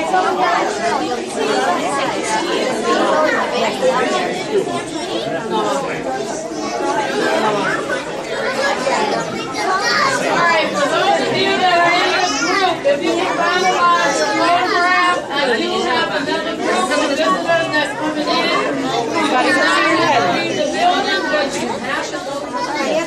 Alright, for those of you that are in this group, if you can finalize your photograph, I do have another group of visitors that's coming in. You do not have to leave the building, but you have to go to the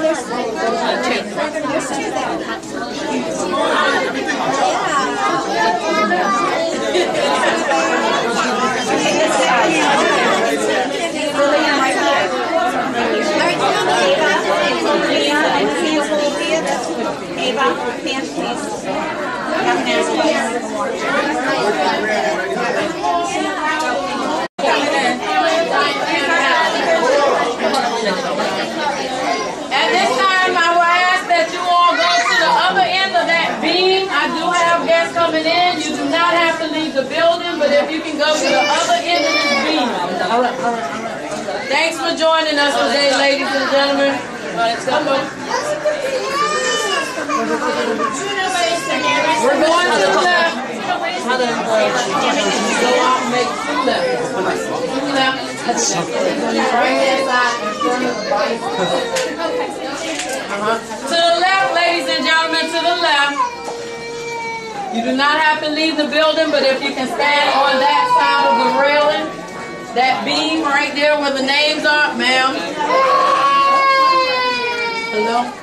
Ava, hand please. At this time, I will ask that you all go to the other end of that beam. I do have guests coming in. You do not have to leave the building, but if you can go to the other end of this beam. Thanks for joining us today, ladies and gentlemen. We're going to the left. Go out and make two left. Two left. To the left, ladies and gentlemen, to the left. You do not have to leave the building, but if you can stand on that side of the railing, that beam right there where the names are, ma'am. Hello?